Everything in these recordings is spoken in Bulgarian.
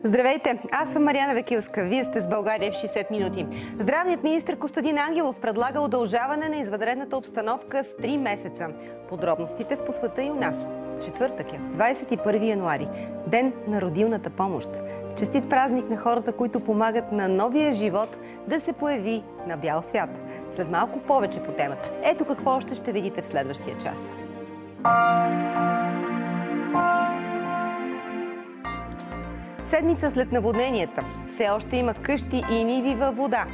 Здравейте, аз съм Мариана Векилска. Вие сте с България в 60 минути. Здравният министър Костадин Ангелов предлага удължаване на извънредната обстановка с 3 месеца. Подробностите в По света и у нас. Четвъртък е, 21 януари, ден на родилната помощ. Честит празник на хората, които помагат на новия живот да се появи на бял свят. След малко повече по темата. Ето какво още ще видите в следващия час. Седмица след наводненията. Все още има къщи и ниви във вода.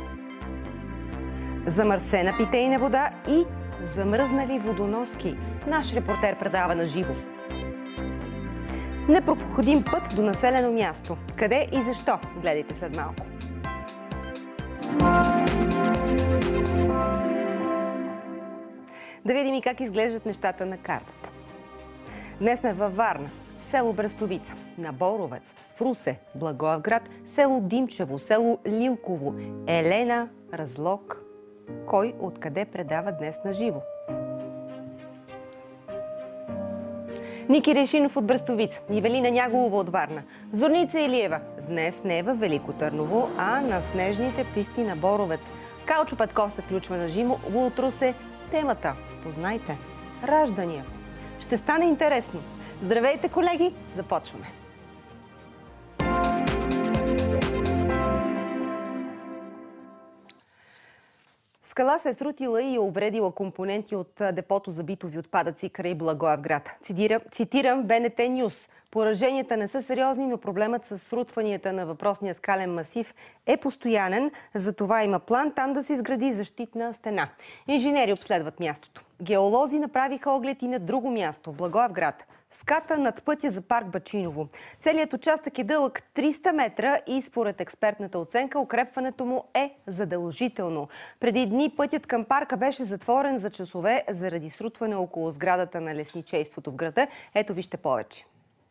Замърсена питейна вода и замръзнали водоноски. Наш репортер предава на живо. Непроходим път до населено място. Къде и защо? Гледайте след малко. Да видим и как изглеждат нещата на картата. Днес сме във Варна, село Брестовица, на Боровец, в Русе, Благоевград, село Димчево, село Лилково, Елена, Разлог. Кой откъде предава днес на живо? Ники Решинов от Брестовица, Ивелина Няголова от Варна, Зорница Илиева. Днес не е във Велико Търново, а на снежните писти на Боровец. Калчо Петков се включва на живо от Русе. Темата, познайте, раждания. Ще стане интересно. Здравейте, колеги! Започваме! Скала се е срутила и е увредила компоненти от депото за битови отпадъци край Благоевград. Цитирам БНТ Нюс. Пораженията не са сериозни, но проблемът с срутванията на въпросния скален масив е постоянен. Затова има план там да се изгради защитна стена. Инженери обследват мястото. Геолози направиха оглед и на друго място в Благоевград. Ската над пътя за парк Бачиново. Целият участък е дълъг 300 метра и според експертната оценка укрепването му е задължително. Преди дни пътят към парка беше затворен за часове заради срутване около сградата на лесничейството в града. Ето вижте повече.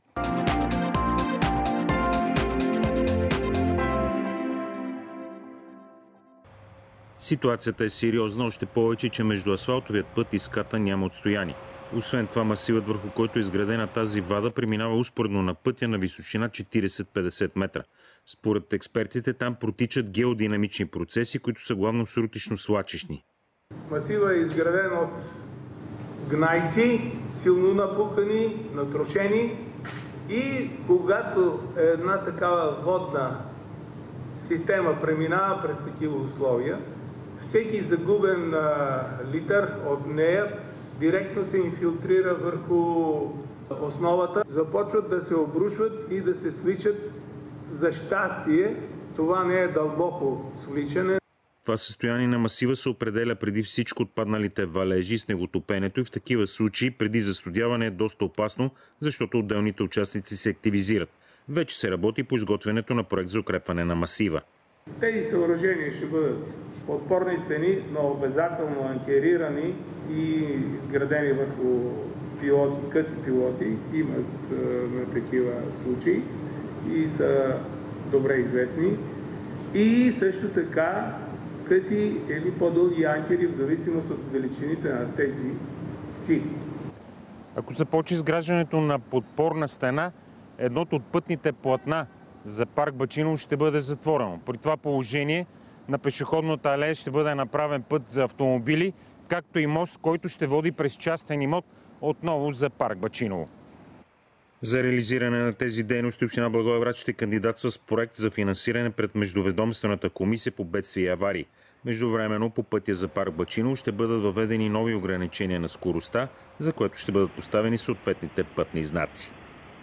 Ситуацията е сериозна, още повече, че между асфалтовият път и ската няма отстояние. Освен това, масивът, върху който е изградена тази вада, преминава успоредно на пътя на височина 40-50 метра. Според експертите, там протичат геодинамични процеси, които са главно срутищно-свлачищни. Масивът е изграден от гнайси, силно напукани, натрошени, и когато една такава водна система преминава през такива условия, всеки загубен литър от нея директно се инфилтрира върху основата, започват да се обрушват и да се свличат. За щастие, това не е дълбоко свличане. Това състояние на масива се определя преди всичко от падналите валежи, снеготопенето, и в такива случаи преди застудяване е доста опасно, защото отделните участници се активизират. Вече се работи по изготвянето на проект за укрепване на масива. Тези съоръжения ще бъдат подпорни стени, но обязателно анкерирани и изградени върху пилоти, къси пилоти. Имат на такива случаи и са добре известни. И също така къси или по-дълги анкери в зависимост от величините на тези си. Ако започне изграждането на подпорна стена, едното от пътните платна за парк Бачиново ще бъде затворено. При това положение на пешеходната алея ще бъде направен път за автомобили, както и мост, който ще води през частен имот отново за парк Бачиново. За реализиране на тези дейности община Благоевград ще кандидатства с проект за финансиране пред Междуведомствената комисия по бедствия и аварии. Междувременно по пътя за парк Бачиново ще бъдат въведени нови ограничения на скоростта, за което ще бъдат поставени съответните пътни знаци.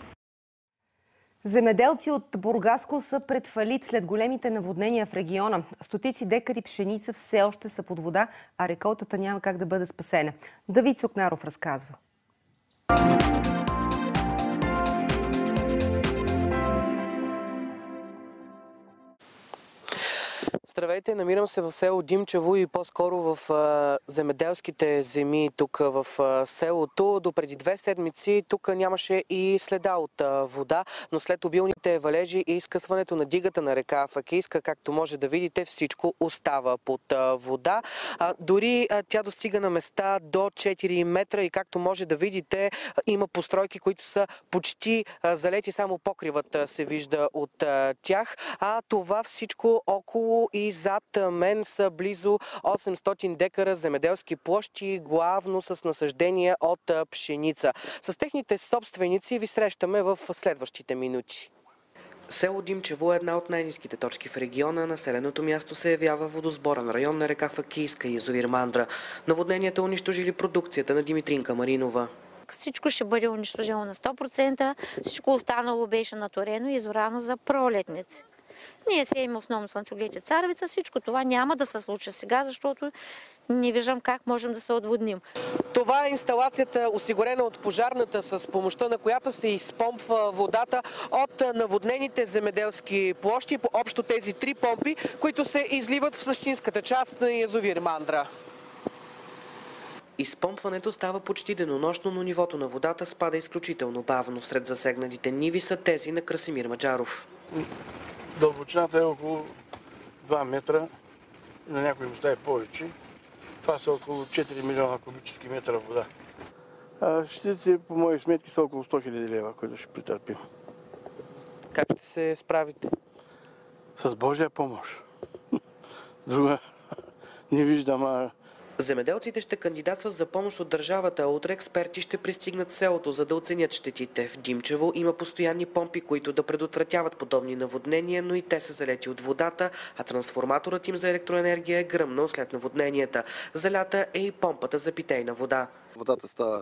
Земеделци от Бургаско са пред фалит след големите наводнения в региона. Стотици декари пшеница все още са под вода, а реколтата няма как да бъде спасена. Давид Сукнаров разказва. Здравейте, намирам се в село Димчево и по-скоро в земеделските земи тук в селото. До преди 2 седмици тук нямаше и следа от вода, но след обилните валежи и изкъсването на дигата на река Факийска, както може да видите, всичко остава под вода. Дори тя достига на места до 4 метра и както може да видите, има постройки, които са почти залети, само покривът се вижда от тях. А това всичко около и зад мен са близо 800 декара земеделски площи, главно с насъждения от пшеница. С техните собственици ви срещаме в следващите минути. Село Димчево е една от най-ниските точки в региона. Населеното място се явява водосбора на районна река Факийска и язовир Мандра. Наводненията унищожили продукцията на Димитринка Маринова. Всичко ще бъде унищожено на 100%, всичко останало беше наторено и изорано за пролетници. Ние сеем основно слънчоглед царевица, всичко това няма да се случи сега, защото не виждам как можем да се отводним. Това е инсталацията, осигурена от пожарната, с помощта на която се изпомпва водата от наводнените земеделски площи по общо тези 3 помпи, които се изливат в същинската част на язовир Мандра. Изпомпването става почти денонощно, но нивото на водата спада изключително бавно. Сред засегнатите ниви са тези на Красимир Маджаров. Дълбочината е около 2 метра, на някои места е повече. Това са около 4 милиона кубически метра вода. Щетите, по мои сметки, са около 100 000 лева, които ще претърпим. Как ще се справите? С Божия помощ. Друга не виждам. Земеделците ще кандидатстват за помощ от държавата, а утре експерти ще пристигнат в селото, за да оценят щетите. В Димчево има постоянни помпи, които да предотвратяват подобни наводнения, но и те са залети от водата, а трансформаторът им за електроенергия е гръмнал след наводненията. Залята е и помпата за питейна вода. Водата става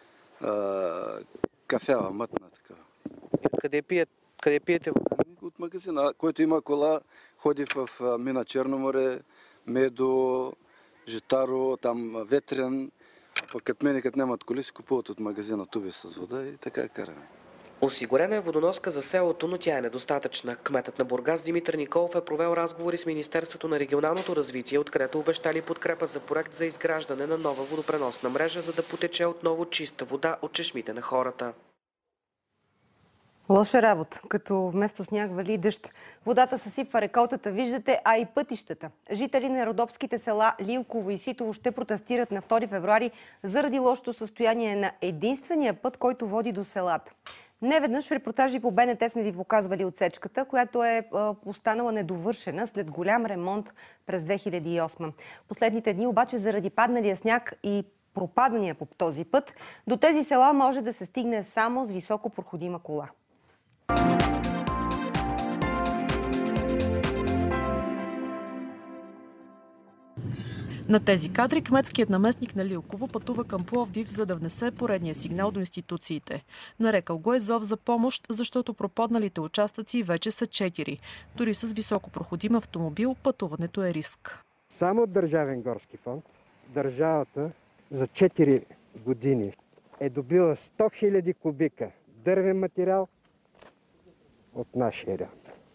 кафява, мътна такава. Къде пиете вода? От магазина. Който има кола, ходи в мина Черноморе, Медо, Житаро, там Ветрен. Пък като мене, като нямат коли, си купуват от магазина туби с вода и така караме. Осигурена е водоноска за селото, но тя е недостатъчна. Кметът на Бургас Димитър Николов е провел разговори с Министерството на регионалното развитие, откъдето обещали подкрепа за проект за изграждане на нова водопреносна мрежа, за да потече отново чиста вода от чешмите на хората. Лоша работа, като вместо сняг вали дъжд. Водата съсипва реколтата, виждате, а и пътищата. Жители на родопските села Лилково и Ситово ще протестират на 2 февруари заради лошото състояние на единствения път, който води до селата. Неведнъж в репортажи по БНТ сме ви показвали отсечката, която е останала недовършена след голям ремонт през 2008. Последните дни обаче заради падналия сняг и пропадания по този път, до тези села може да се стигне само с високо проходима кола. На тези кадри кметският наместник на Лилково пътува към Пловдив, за да внесе поредния сигнал до институциите. Нарекал го е зов за помощ, защото пропадналите участъци вече са 4. Дори с високопроходим автомобил пътуването е риск. Само от Държавен горски фонд държавата за 4 години е добила 100 000 кубика дървен материал от нашия район.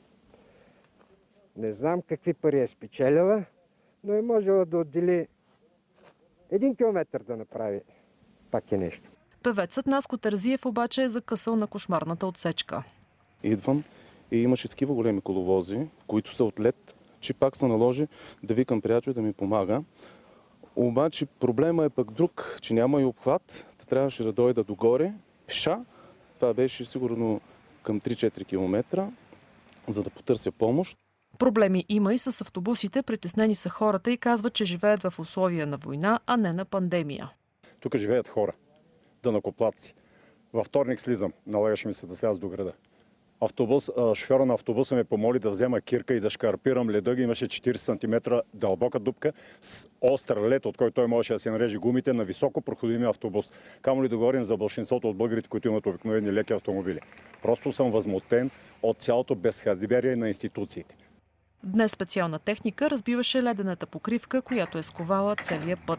Не знам какви пари е спечелила, но е можела да отдели 1 километър да направи. Пак е нещо. Певецът Наско Терзиев обаче е закъсал на кошмарната отсечка. Идвам и имаше такива големи коловози, които са от лед, че пак се наложи да викам приятел да ми помага. Обаче проблема е пък друг, че няма и обхват. Трябваше да дойда догоре, пеша. Това беше сигурно към 3-4 км, за да потърся помощ. Проблеми има и с автобусите, притеснени са хората и казват, че живеят в условия на война, а не на пандемия. Тук живеят хора, данъкоплатци. Във вторник слизам, налагаше ми се да сляза до града. Шофьора на автобуса ме помоли да взема кирка и да шкарпирам леда. Имаше 40 см дълбока дупка с остър лед, от който той можеше да се нареже гумите на високо проходимия автобус. Камо ли да говорим за большинството от българите, които имат обикновени леки автомобили. Просто съм възмутен от цялото безхаберие на институциите. Днес специална техника разбиваше ледената покривка, която е сковала целия път.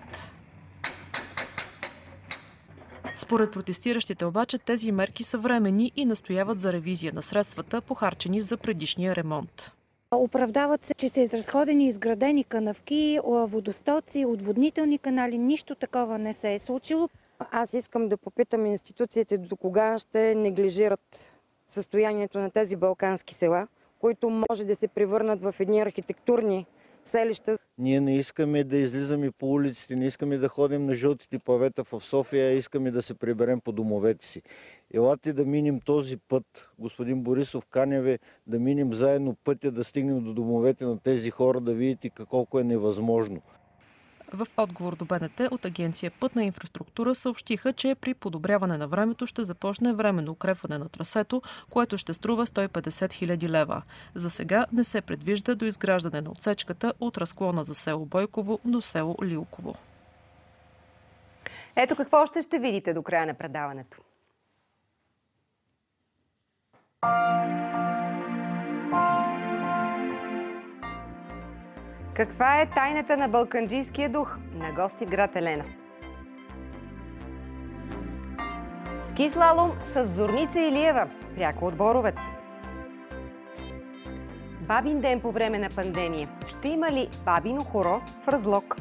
Според протестиращите обаче тези мерки са временни и настояват за ревизия на средствата, похарчени за предишния ремонт. Оправдават се, че са изразходени и изградени канавки, водостоци, отводнителни канали. Нищо такова не се е случило. Аз искам да попитам институциите до кога ще неглижират състоянието на тези балкански села, които може да се превърнат в едни архитектурни селища. Ние не искаме да излизаме по улиците, не искаме да ходим на жълтите павета в София, искаме да се приберем по домовете си. Елате да минем този път, господин Борисов, каня ви да минем заедно пътя, да стигнем до домовете на тези хора, да видите колко е невъзможно. В отговор до БНТ от агенция Пътна инфраструктура съобщиха, че при подобряване на времето ще започне временно укрепване на трасето, което ще струва 150 хиляди лева. За сега не се предвижда до изграждане на отсечката от разклона за село Бойково до село Лилково. Ето какво още ще видите до края на предаването. Каква е тайната на балканджийския дух? На гости в град Елена. Ски слалом с Зорница Илиева, пряко от Боровец. Бабин ден по време на пандемия. Ще има ли бабино хоро в Разлог?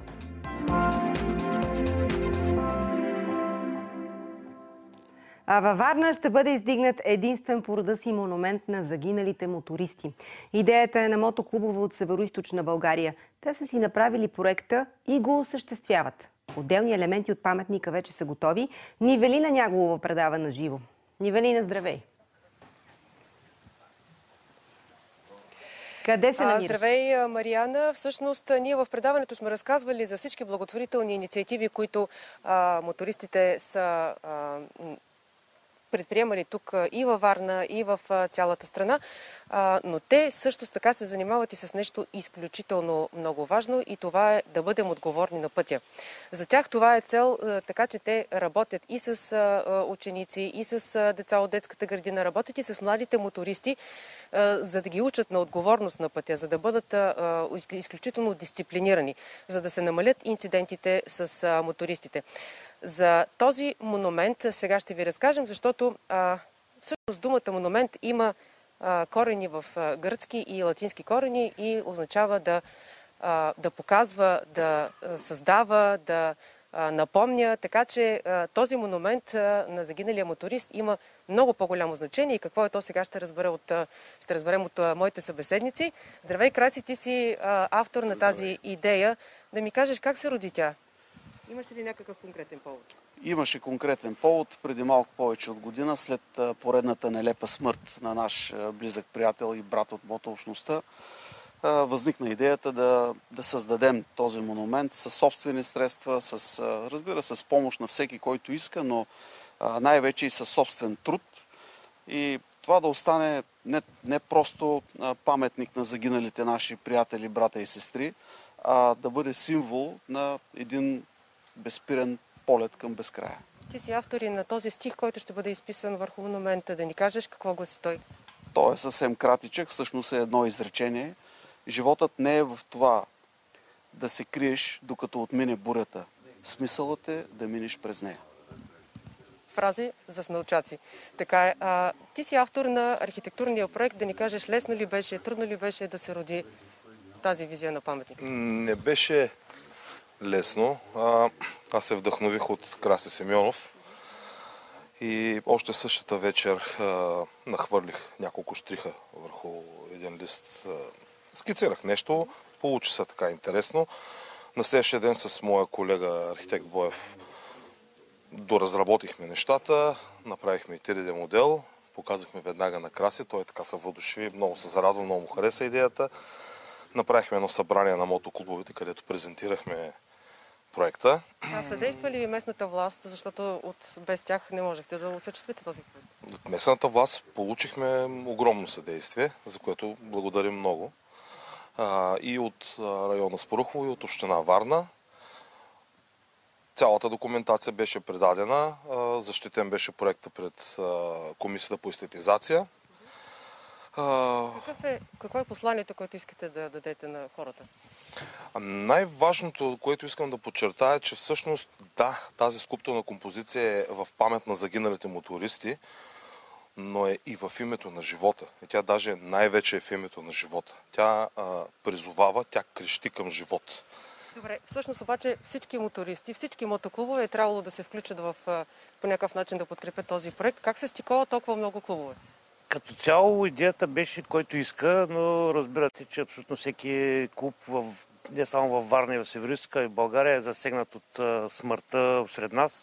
А във Варна ще бъде издигнат единствен по рода си монумент на загиналите мотористи. Идеята е на мотоклубове от Североизточна България. Те са си направили проекта и го осъществяват. Отделни елементи от паметника вече са готови. Нивелина Няголова предава на живо. Нивелина, здравей! Къде се намираш? Здравей, Мариана. Всъщност, ние в предаването сме разказвали за всички благотворителни инициативи, които мотористите са предприемали тук и във Варна, и в цялата страна, но те също така се занимават и с нещо изключително много важно и това е да бъдем отговорни на пътя. За тях това е цел, така че те работят и с ученици, и с деца от детската градина, работят и с младите мотористи, за да ги учат на отговорност на пътя, за да бъдат изключително дисциплинирани, за да се намалят инцидентите с мотористите. За този монумент сега ще ви разкажем, защото всъщност думата монумент има корени в гръцки и латински корени и означава да показва, да създава, да напомня. Така че този монумент на загиналия моторист има много по-голямо значение и какво е то сега ще разберем от моите събеседници. Здравей, Краси, ти си автор на тази идея. Да ми кажеш как се роди тя? Имаше ли някакъв конкретен повод? Имаше конкретен повод. Преди малко повече от година, след поредната нелепа смърт на наш близък приятел и брат от мотообщността, възникна идеята да създадем този монумент със собствени средства, разбира се, с помощ на всеки, който иска, но най-вече и със собствен труд. И това да остане не просто паметник на загиналите наши приятели, брата и сестри, а да бъде символ на един безспирен полет към безкрая. Ти си автор и на този стих, който ще бъде изписан върху монумента. Да ни кажеш какво гласи той? Той е съвсем кратичък, всъщност е едно изречение. Животът не е в това да се криеш, докато отмине бурята. Смисълът е да минеш през нея. Фрази за смелчаци. Така е. Ти си автор на архитектурния проект. Да ни кажеш, лесно ли беше, трудно ли беше да се роди тази визия на паметника? Не беше лесно. Аз се вдъхнових от Краси Симеонов и още същата вечер нахвърлих няколко щриха върху един лист. Скицирах нещо, получи се така интересно. На следващия ден с моя колега архитект Боев доразработихме нещата, направихме и 3D модел, показахме веднага на Краси, той така се въодушеви, много се зарадва, много му хареса идеята. Направихме едно събрание на мотоклубовете, където презентирахме проекта. Съдейства ли ви местната власт, защото без тях не можехте да осъществите този проект? От местната власт получихме огромно съдействие, за което благодарим много. И от района Спарухово, и от община Варна. Цялата документация беше предадена, защитен беше проекта пред Комисията по естетизация. Какво е посланието, което искате да дадете на хората? Най-важното, което искам да подчертая, е, че всъщност да, тази скулптурна композиция е в памет на загиналите мотористи, но е и в името на живота. И тя даже най-вече е в името на живота. Тя призовава, тя крещи към живот. Добре, всъщност обаче всички мотористи, всички мотоклубове е трябвало да се включат по някакъв начин да подкрепят този проект. Как се стикова толкова много клубове? Като цяло идеята беше който иска, но разбирате, че абсолютно всеки клуб, не само във Варна и в Североизтока, и в България е засегнат от смъртта сред нас.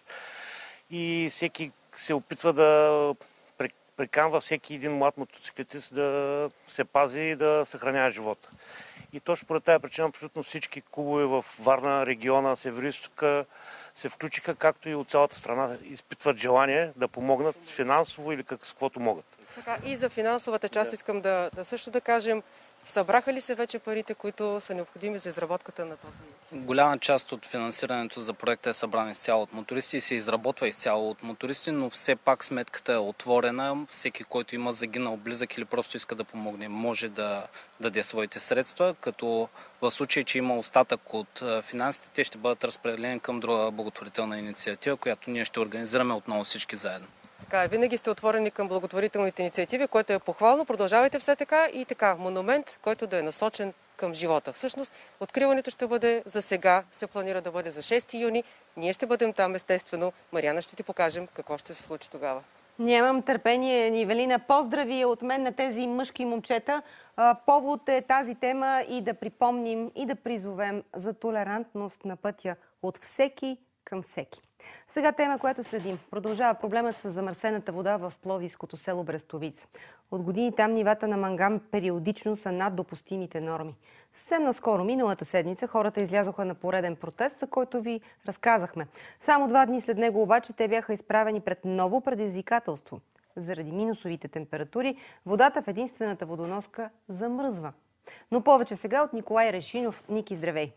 И всеки се опитва да приканва всеки един млад мотоциклетист да се пази и да съхранява живота. И точно поради тази причина абсолютно всички клубове в Варна, региона, Североизтока се включиха, както и от цялата страна изпитват желание да помогнат финансово или с каквото могат. Така, и за финансовата част искам да също да кажем, събраха ли се вече парите, които са необходими за изработката на този? Голяма част от финансирането за проекта е събрана изцяло от мотористи и се изработва изцяло от мотористи, но все пак сметката е отворена. Всеки, който има загинал близък или просто иска да помогне, може да даде своите средства, като в случай, че има остатък от финансите, те ще бъдат разпределени към друга благотворителна инициатива, която ние ще организираме отново всички заедно. Така, винаги сте отворени към благотворителните инициативи, което е похвално. Продължавайте все така и така. Монумент, който да е насочен към живота. Всъщност, откриването ще бъде за сега, се планира да бъде за 6 юни. Ние ще бъдем там, естествено. Мариана, ще ти покажем какво ще се случи тогава. Нямам търпение, Нивелина. Поздрави от мен на тези мъжки момчета. Повод е тази тема и да припомним и да призовем за толерантност на пътя от всеки към всеки. Сега тема, която следим. Продължава проблемът с замърсената вода в пловдивското село Брестовица. От години там нивата на манган периодично са над допустимите норми. Съвсем наскоро, миналата седмица, хората излязоха на пореден протест, за който ви разказахме. Само 2 дни след него обаче те бяха изправени пред ново предизвикателство. Заради минусовите температури, водата в единствената водоноска замръзва. Но повече сега от Николай Решинов. Ники, здравей!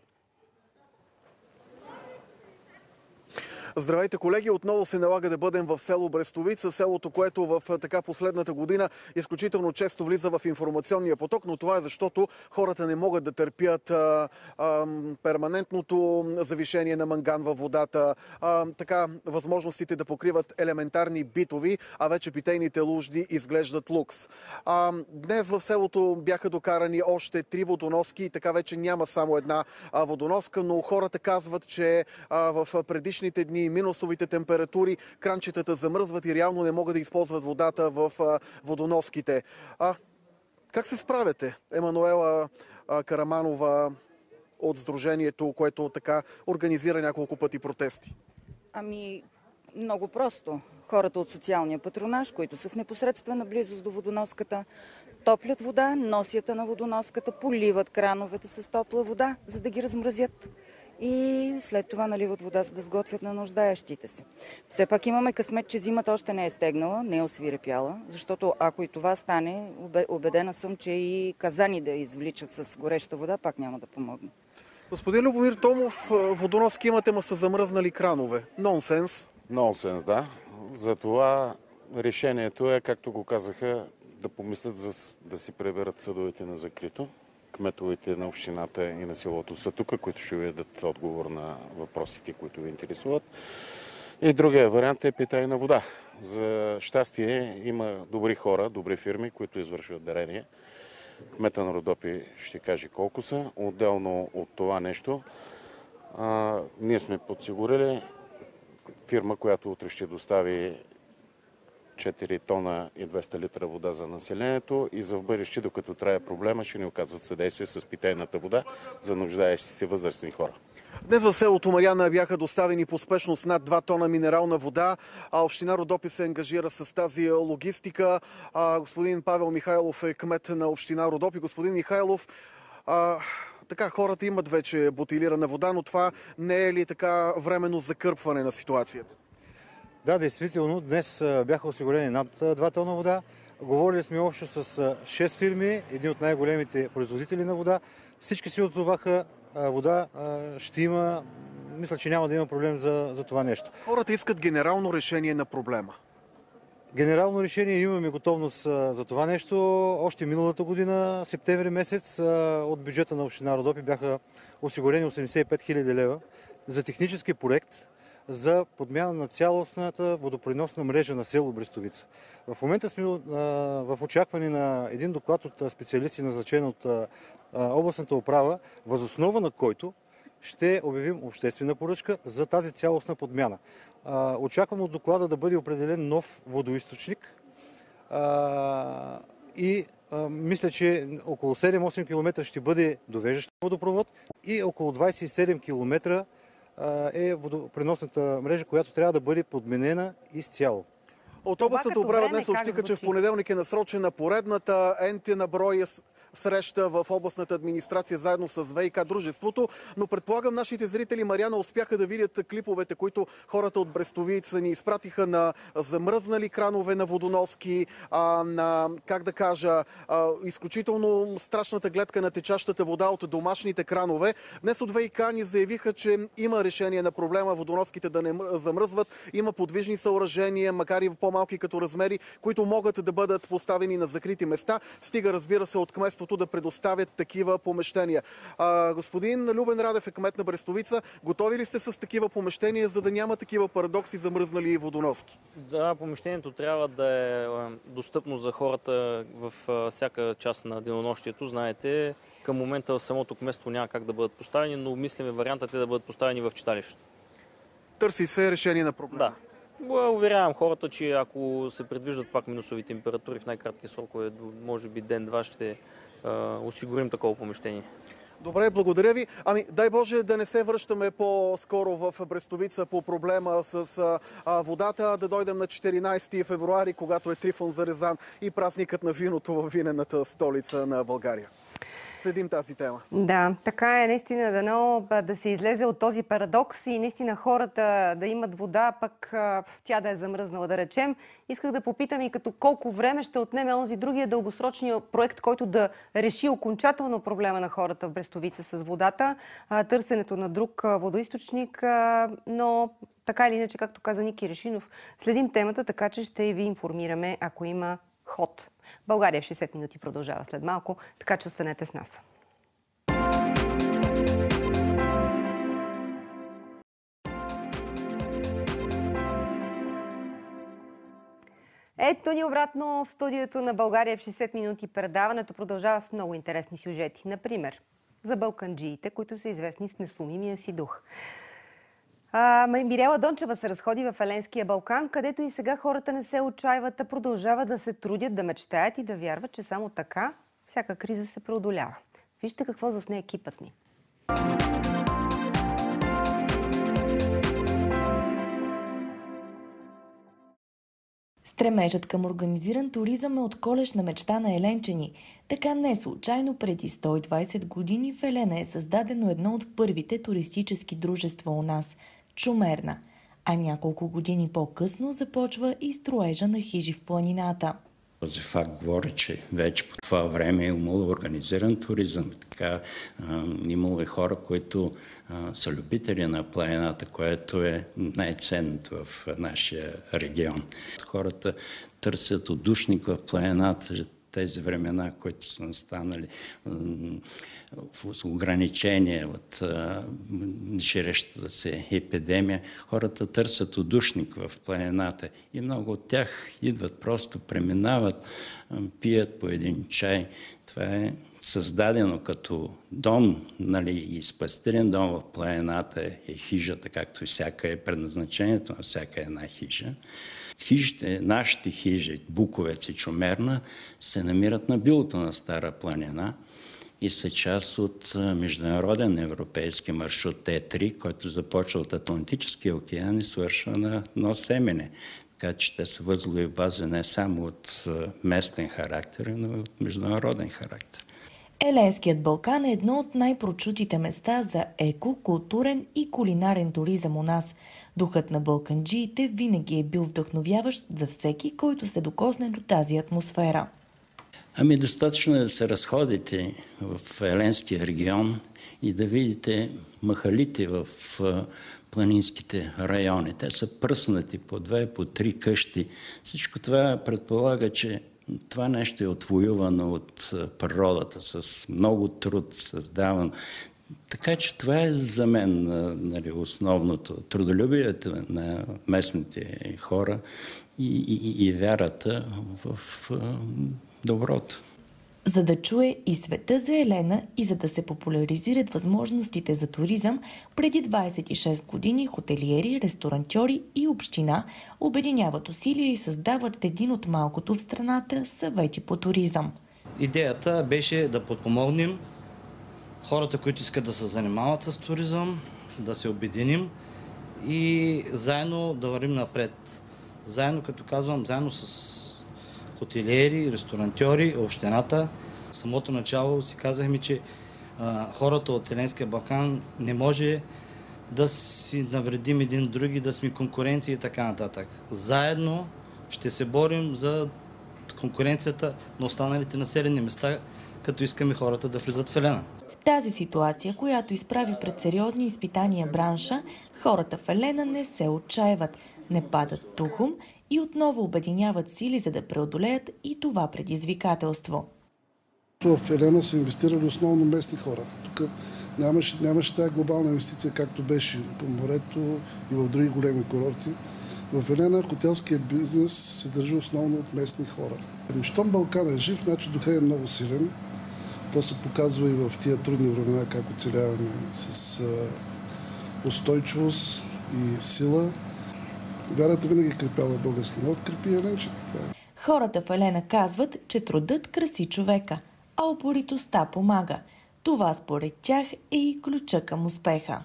Здравейте, колеги! Отново се налага да бъдем в село Брестовица, селото, което в така последната година изключително често влиза в информационния поток, но това е защото хората не могат да търпят перманентното завишение на манган във водата, възможностите да покриват елементарни битови, а вече питейните нужди изглеждат лукс. Днес в селото бяха докарани още 3 водоноски и така вече няма само една водоноска, но хората казват, че в предишните дни минусовите температури, кранчетата замръзват и реално не могат да използват водата в водоноските. Как се справяте? Емануела Караманова от Сдружението, което така организира няколко пъти протести. Много просто. Хората от социалния патронаж, които са в непосредствена близост до водоноската, топлят вода, носят на водоноската, поливат крановете с топла вода, за да ги размразят. И след това наливат вода, за да сготвят на нуждаещите се. Все пак имаме късмет, че зимата още не е стегнала, не е освирепяла, защото ако и това стане, убедена съм, че и казани да извличат с гореща вода, пак няма да помогне. Господин Любомир Томов, водоноски имате, ма са замръзнали кранове. Нонсенс. Нонсенс, да. Затова решението е, както го казаха, да помислят да си преберат съдовете на закрито. Кметовете на общината и на селото са тук, които ще ви дадат отговор на въпросите, които ви интересуват. И другия вариант е питейна вода. За щастие има добри хора, добри фирми, които извършват дарение. Кмета на Родопи ще каже колко са. Отделно от това нещо, ние сме подсигурили фирма, която утре ще достави 4 тона и 200 литра вода за населението и за в бъдеще, докато трае проблема, ще ни оказват съдействие с питейната вода за нуждаещи се възрастни хора. Днес в селото Мариана бяха доставени по спешност над 2 тона минерална вода, а община Родопи се ангажира с тази логистика. Господин Павел Михайлов е кмет на община Родопи. Господин Михайлов, хората имат вече бутилирана вода, но това не е ли така временно закърпване на ситуацията? Да, действително. Днес бяха осигурени над 2 тона вода. Говорили сме общо с 6 фирми, едни от най-големите производители на вода. Всички си отзоваха вода. Ще има, мисля, че няма да има проблем за това нещо. Хората искат генерално решение на проблема. Генерално решение, имаме готовност за това нещо. Още миналата година, септември месец, от бюджета на община Родопи бяха осигурени 85 000 лева за технически проект, за подмяна на цялостната водопреносна мрежа на село Брестовица. В момента сме в очакване на един доклад от специалисти, назначен от областната управа, въз основа на който ще обявим обществена поръчка за тази цялостна подмяна. Очаквам от доклада да бъде определен нов водоизточник и мисля, че около 7-8 км ще бъде довеждащ водопровод и около 27 км е водопреносната мрежа, която трябва да бъде подменена изцяло. От областната управа днес съобщиха, че в понеделник е насрочена поредната на брой среща в областната администрация заедно с ВиК дружеството, но предполагам нашите зрители, Мариана, успяха да видят клиповете, които хората от Брестовица ни изпратиха на замръзнали кранове на водоноски, на, как да кажа, изключително страшната гледка на течащата вода от домашните кранове. Днес от ВиК ни заявиха, че има решение на проблема водоноските да не замръзват. Има подвижни съоръжения, макар и по-малки като размери, които могат да бъдат поставени на закрити места. Стига, разбира се, от кметството да предоставят такива помещения. Господин Любен Радев е кмет на Брестовица. Готови ли сте с такива помещения, за да няма такива парадокси замръзнали водоноски? Да, помещението трябва да е достъпно за хората в всяка част на денонощието. Знаете, към момента в самото кметство няма как да бъдат поставени, но мислиме варианта те да бъдат поставени в читалището. Търси се решение на проблема. Да. Уверявам хората, че ако се предвиждат пак минусови температури в най-кратки срокове, може би ден-два, ще осигурим такова помещение. Добре, благодаря ви. Дай Боже да не се връщаме по-скоро в Брестовица по проблема с водата, да дойдем на 14 февруари, когато е Трифон Зарезан и празникът на виното в винената столица на България. Следим тази тема. Да, така е наистина дано да се излезе от този парадокс и наистина хората да имат вода, пък тя да е замръзнала, да речем. Исках да попитам и като колко време ще отнеме онзи другия дългосрочния проект, който да реши окончателно проблема на хората в Брестовица с водата, търсенето на друг водоизточник, но така или иначе, както каза Ники Решинов, следим темата, така че ще ви информираме, ако има ход. България в 60 минути продължава след малко, така че останете с нас. Ето ни обратно в студиото на България в 60 минути. Предаването продължава с много интересни сюжети. Например, за балканджиите, които са известни с несломимия си дух. Мирела Дончева се разходи в Еленския Балкан, където и сега хората не се отчаиват, а продължават да се трудят, да мечтаят и да вярват, че само така всяка криза се преодолява. Вижте какво засне екипът ни. Стремежът към организиран туризъм е от колешна мечта на еленчени. Така не случайно преди 120 години в Елена е създадено едно от първите туристически дружества у нас – Чумерна. А няколко години по-късно започва и строежа на хижи в планината. Този факт говори, че вече по това време е имало организиран туризъм. Така, имало е хора, които са любители на планината, което е най-ценното в нашия регион. Хората търсят отдушник в планината, тези времена, които са настанали в ограничения от ширещата се епидемия, хората търсят отдушник в планината и много от тях идват, просто преминават, пият по един чай. Това е създадено като дом, и спасителен дом в планината е хижата, както всяка е предназначението на всяка една хижа. Хижите, нашите хижи, Буковец и Чумерна, се намират на билото на Стара планина и са част от международен европейски маршрут Т3, който започва от Атлантическия океан и свършва на Нос Емене. Така че те са възлови бази не само от местен характер, но и от международен характер. Еленският Балкан е едно от най-прочутите места за еко, културен и кулинарен туризъм у нас. Духът на балканджиите винаги е бил вдъхновяващ за всеки, който се докосне до тази атмосфера. Достатъчно е да се разходите в Еленския регион и да видите махалите в планинските райони. Те са пръснати по 2, по 3 къщи. Всичко това предполага, че това нещо е отвоювано от природата с много труд, създавано. Така че това е за мен нали, основното. Трудолюбието на местните хора и вярата в доброто. За да чуе и света за Елена и за да се популяризират възможностите за туризъм, преди 26 години хотелиери, ресторантьори и община обединяват усилия и създават един от малкото в страната съвети по туризъм. Идеята беше да подпомогнем хората, които искат да се занимават с туризъм, да се обединим и заедно да вървим напред. Заедно, като казвам, заедно с хотелиери, ресторантьори, общината. В самото начало си казахме, че хората от Еленския Балкан не може да си навредим един други, да сме конкуренции и така нататък. Заедно ще се борим за конкуренцията на останалите населени места, като искаме хората да влизат в Елена. В тази ситуация, която изправи пред сериозни изпитания бранша, хората в Елена не се отчаиват, не падат духом и отново обединяват сили, за да преодолеят и това предизвикателство. В Елена са инвестирали основно местни хора. Тук нямаше тази глобална инвестиция, както беше по морето и в други големи курорти. В Елена хотелския бизнес се държи основно от местни хора. Щом Балкан е жив, значи духа е много силен. То се показва и в тия трудни времена, как оцеляваме с устойчивост и сила. Вярата винаги е крепяла български народ, крепи еленче. Хората в Елена казват, че трудът краси човека, а упоритостта помага. Това според тях е и ключа към успеха.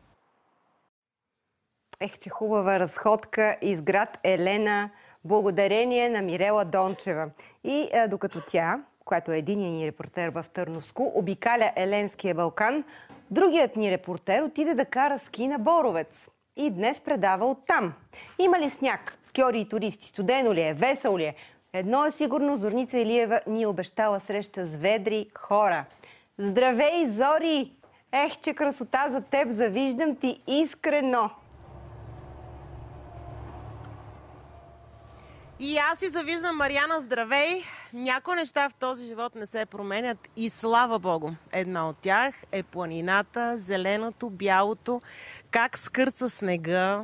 Че хубава разходка из град Елена, благодарение на Мирела Дончева. И докато тя, която е единият ни репортер в Търновско, обикаля Еленския Балкан, другият ни репортер отиде да кара ски на Боровец. И днес предава оттам. Има ли сняг, скиори и туристи, студено ли е, весел ли е? Едно е сигурно, Зорница Илиева ни е обещала среща с ведри хора. Здравей, Зори! Че красота за теб, завиждам ти искрено! И аз си завиждам, Мариана, здравей! Някои неща в този живот не се променят и слава Богу. Една от тях е планината, зеленото, бялото, как скърца снега.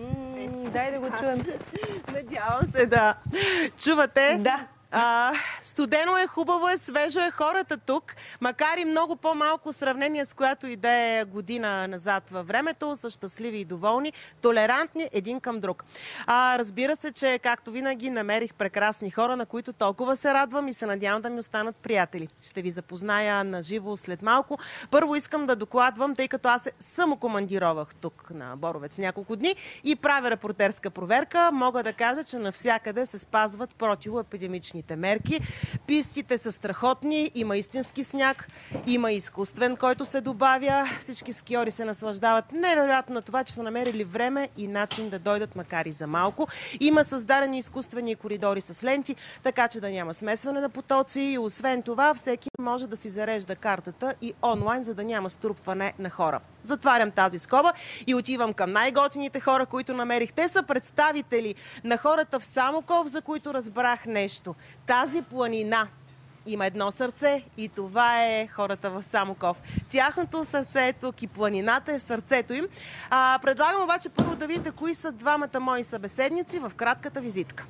Дай да го чуем. Надявам се да чувате. Да. Студено е, хубаво е, свежо е, хората тук, макар и много по-малко в сравнение с която и да е година назад във времето, са щастливи и доволни, толерантни един към друг. Разбира се, че както винаги намерих прекрасни хора, на които толкова се радвам и се надявам да ми останат приятели. Ще ви запозная на живо след малко. Първо искам да докладвам, тъй като аз се самокомандировах тук на Боровец няколко дни и правя репортерска проверка. Мога да кажа, че навсякъде се спазват противоепидемични мерки. Пистите са страхотни, има истински сняг, има изкуствен, който се добавя. Всички скиори се наслаждават невероятно на това, че са намерили време и начин да дойдат, макар и за малко. Има създадени изкуствени коридори с ленти, така че да няма смесване на потоци и освен това всеки може да си зарежда картата и онлайн, за да няма струпване на хора. Затварям тази скоба и отивам към най-готините хора, които намерих. Те са представители на хората в Самоков, за които разбрах нещо. Тази планина има едно сърце и това е хората в Самоков. Тяхното сърце е тук и планината е в сърцето им. Предлагам обаче първо да видите кои са двамата мои събеседници в кратката визитка.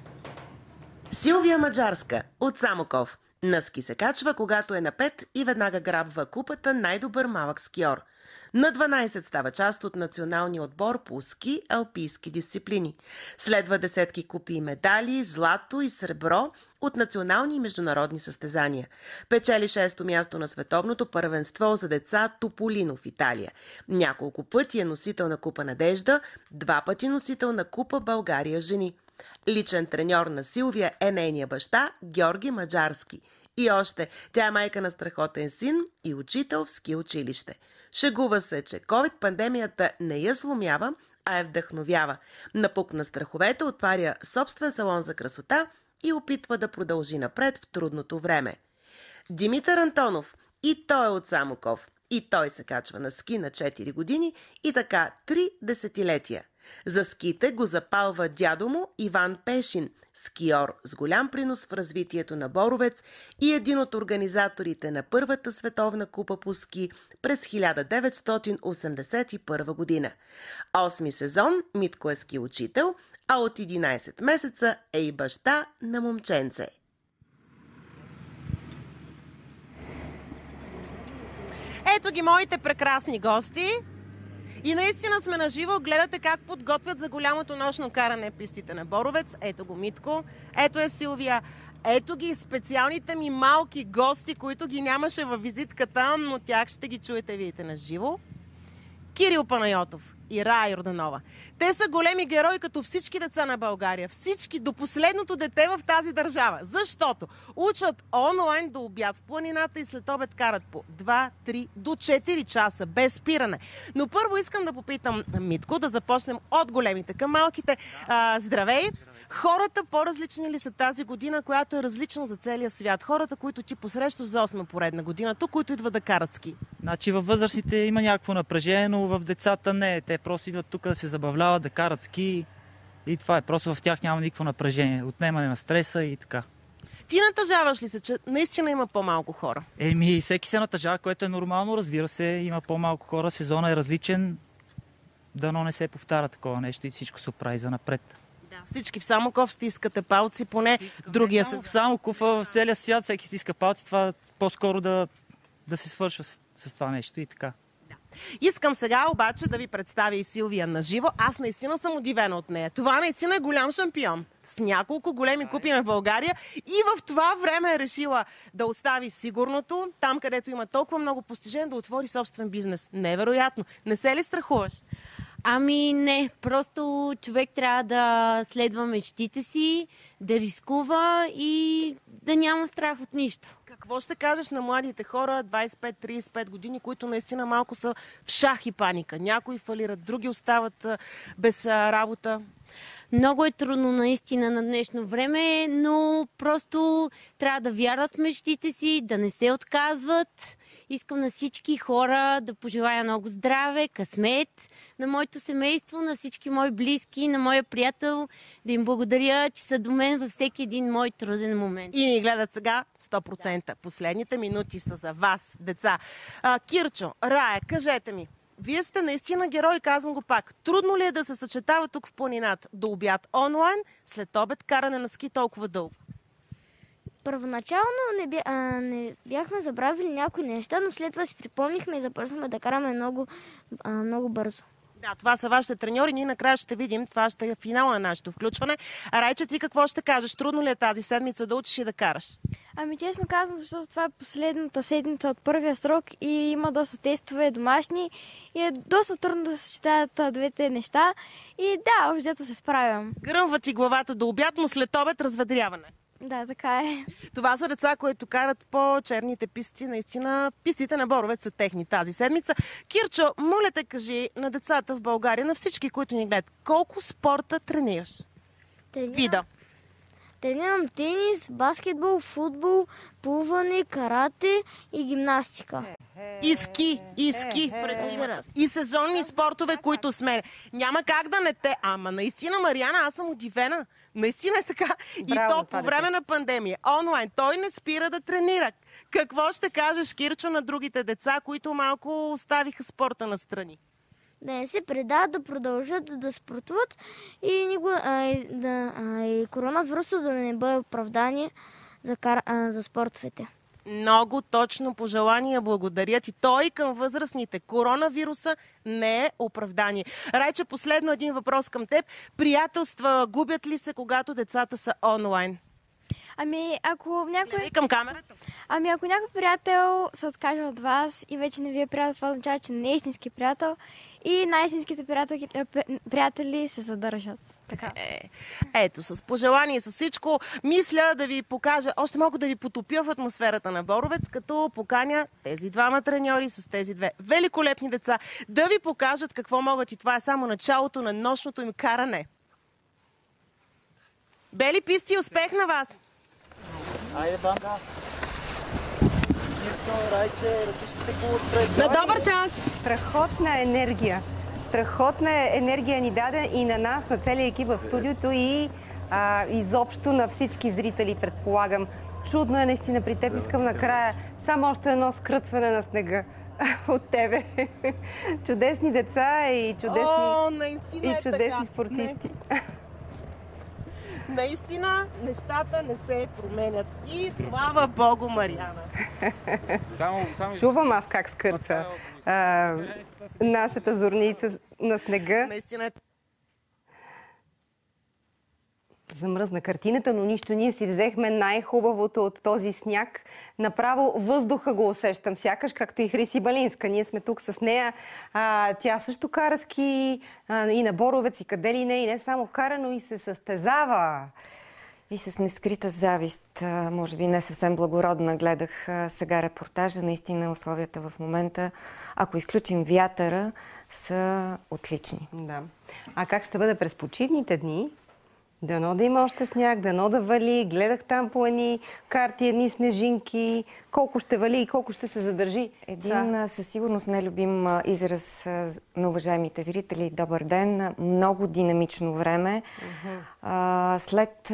Силвия Маджарска от Самоков. На ски се качва, когато е на 5 и веднага грабва купата най-добър малък скиор. На 12 става част от националния отбор по ски алпийски дисциплини. Следва десетки купи и медали, злато и сребро от национални и международни състезания. Печели 6-то място на световното първенство за деца Тополино в Италия. Няколко пъти е носител на Купа Надежда, 2 пъти носител на Купа България жени. Личен треньор на Силвия е нейния баща Георги Маджарски. И още, тя е майка на страхотен син и учител в ски училище. Шегува се, че COVID-пандемията не я сломява, а я вдъхновява. Напук на страховете отваря собствен салон за красота и опитва да продължи напред в трудното време. Димитър Антонов, и той е от Самоков. И той се качва на ски на 4 години и така 3 десетилетия. За ските го запалва дядо му Иван Пешин, скиор с голям принос в развитието на Боровец и един от организаторите на Първата световна купа по ски през 1981 година. 8-ми сезон Митко е ски учител, а от 11 месеца е и баща на момченце. Ето ги моите прекрасни гости. И наистина сме на живо. Гледате как подготвят за голямото нощно каране пистите на Боровец. Ето го Митко, ето е Силвия, ето ги специалните ми малки гости, които ги нямаше във визитката, но тях ще ги чуете, видите, на живо. Кирил Панайотов и Рая Йорданова. Те са големи герои, като всички деца на България. Всички, до последното дете в тази държава. Защото учат онлайн до обяд в планината и след обед карат по 2, 3 до 4 часа без спиране. Но първо искам да попитам Митко, да започнем от големите към малките. Здравей! Хората по-различни ли са тази година, която е различна за целия свят? Хората, които ти посрещаш за 8 поредна година, тук, които идват да карат ски. Значи във възрастните има някакво напрежение, но в децата не. Те просто идват тук да се забавляват, да карат ски и това е. Просто в тях няма никакво напрежение. Отнемане на стреса и така. Ти натъжаваш ли се, че наистина има по-малко хора? Всеки се натъжава, което е нормално, разбира се. Има по-малко хора, сезона е различен. Дано не се повтаря такова нещо и всичко се оправи за напред. Всички в Самоков стискате палци, поне другия се... В Самоков, в целия свят всеки стиска палци, това по-скоро да се свършва с това нещо и така. Искам сега обаче да ви представя и Силвия на живо. Аз наистина съм удивена от нея. Това наистина е голям шампион. С няколко големи купи на България и в това време е решила да остави сигурното, там където има толкова много постижения, да отвори собствен бизнес. Невероятно. Не се ли страхуваш? Не, просто човек трябва да следва мечтите си, да рискува и да няма страх от нищо. Какво ще кажеш на младите хора, 25-35 години, които наистина малко са в шах и паника? Някои фалират, други остават без работа. Много е трудно наистина на днешно време, но просто трябва да вярват в мечтите си, да не се отказват. Искам на всички хора да пожелая много здраве, късмет, на моето семейство, на всички мои близки, на моя приятел, да им благодаря, че са до мен във всеки един мой труден момент. И ни гледат сега 100%. Последните минути са за вас, деца. Кирчо, Рая, кажете ми, вие сте наистина герой, казвам го пак. Трудно ли е да се съчетава тук в планината до обяд онлайн, след обед каране на ски толкова дълго? Първоначално не бяхме забравили някои неща, но след това си припомнихме и започнахме да караме много бързо. Да, това са вашите треньори. Ние накрая ще видим. Това ще е финала на нашето включване. Райче, ти какво ще кажеш? Трудно ли е тази седмица да учиш и да караш? Честно казвам, защото това е последната седмица от първия срок и има доста тестове домашни и е доста трудно да се съчетаят двете неща. И да, общо се справям. Гръмва ти главата до обяд, но след обед разведряване. Да, така е. Това са деца, които карат по черните писти. Наистина, пистите на Боровец са техни тази седмица. Кирчо, моля те, кажи на децата в България, на всички, които ни гледат, колко спорта тренираш? Вида. Тренирам тенис, баскетбол, футбол, плуване, карате и гимнастика. И ски. И сезонни спортове, които сме. Няма как да не те. Ама наистина, Мариана, аз съм удивена. Наистина е така. Браво, и то по време на пандемия. Онлайн. Той не спира да тренира. Какво ще кажеш, Кирчо, на другите деца, които малко оставиха спорта настрани? Да не се предават, да продължат да спортуват и коронавируса да не бъде оправдание за спортовете. Много точно пожелания, благодаря ти. Той към възрастните. Коронавируса не е оправдание. Райче, последно един въпрос към теб. Приятелства губят ли се, когато децата са онлайн? Ако някой... Към камерата? Ако някой приятел се откаже от вас и вече не ви е приятел, това означава, че не е истински приятел и най-истинските приятели се задържат. Така. Ето, с пожелание, с всичко, мисля да ви покажа, още малко да ви потопя в атмосферата на Боровец, като поканя тези двама треньори с тези две великолепни деца да ви покажат какво могат, и това е само началото на нощното им каране. Бели писти, успех на вас! Айде, бам! На добър час! Страхотна енергия. Страхотна енергия ни даде и на нас, на целия екип в студиото и изобщо на всички зрители, предполагам. Чудно е наистина при теб. Искам накрая само още едно скръцване на снега от тебе. Чудесни деца и чудесни спортисти. Наистина нещата не се променят. И слава Богу, Мариана! Чувам аз как скърца нашата зорница на снега. Наистина. Замръзна картината, но нищо. Ние си взехме най-хубавото от този сняг. Направо въздуха го усещам, сякаш както и Хриси Балинска. Ние сме тук с нея. Тя също кара ски и на Боровец, и къде ли не. И не само кара, но и се състезава. И с нескрита завист, може би не съвсем благородна, гледах сега репортажа. Наистина условията в момента, ако изключим вятъра, са отлични. Да. А как ще бъде през почивните дни? Дано да има още сняг, дано да вали. Гледах там по едни карти, едни снежинки. Колко ще вали и колко ще се задържи? Един със сигурност нелюбим израз на уважаемите зрители. Добър ден. Много динамично време. След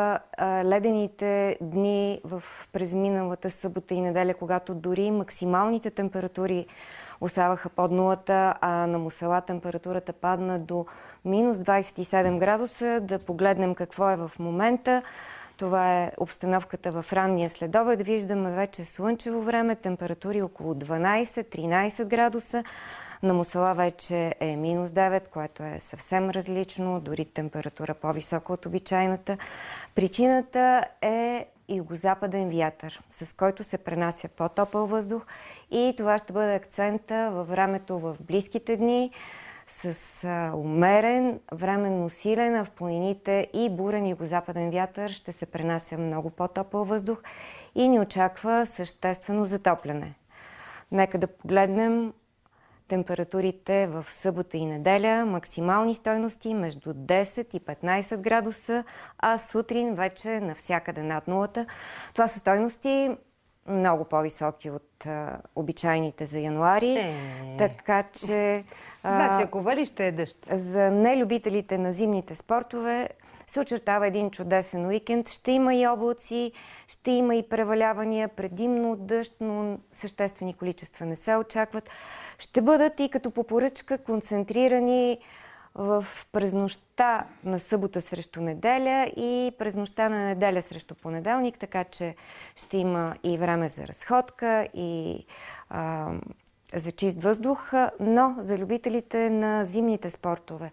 ледените дни през миналата събота и неделя, когато дори максималните температури оставаха под нулата, а на Мусала температурата падна до минус 27 градуса. Да погледнем какво е в момента. Това е обстановката в ранния следобед. Виждаме вече слънчево време, температури около 12-13 градуса. На Мусала вече е минус 9, което е съвсем различно, дори температура по-висока от обичайната. Причината е югозападен вятър, с който се пренася по-топъл въздух и това ще бъде акцента във времето в близките дни с умерен, временно силен, а в планините и бурен югозападен вятър ще се пренася много по-топъл въздух и ни очаква съществено затопляне. Нека да погледнем температурите в събота и неделя. Максимални стойности между 10 и 15 градуса, а сутрин вече навсякъде над нулата. Това са стойности много по-високи от обичайните за януари. Така че... Значи, ако вали, ще е дъжд. За нелюбителите на зимните спортове се очертава един чудесен уикенд. Ще има и облаци, ще има и превалявания, предимно дъжд, но съществени количества не се очакват. Ще бъдат и като по поръчка концентрирани през нощта на събота срещу неделя и през нощта на неделя срещу понеделник, така че ще има и време за разходка и за чист въздух, но за любителите на зимните спортове,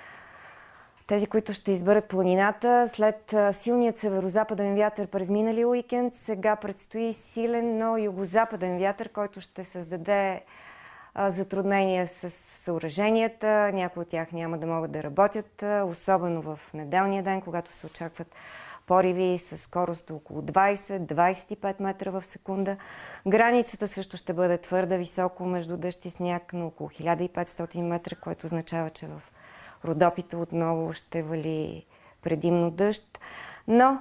тези, които ще изберат планината, след силният северозападен вятър през миналия уикенд, сега предстои силен, но югозападен вятър, който ще създаде затруднения с съоръженията. Някои от тях няма да могат да работят, особено в неделния ден, когато се очакват пориви с скорост до около 20-25 метра в секунда. Границата също ще бъде твърде високо между дъжд и сняг на около 1500 метра, което означава, че в Родопите отново ще вали предимно дъжд. Но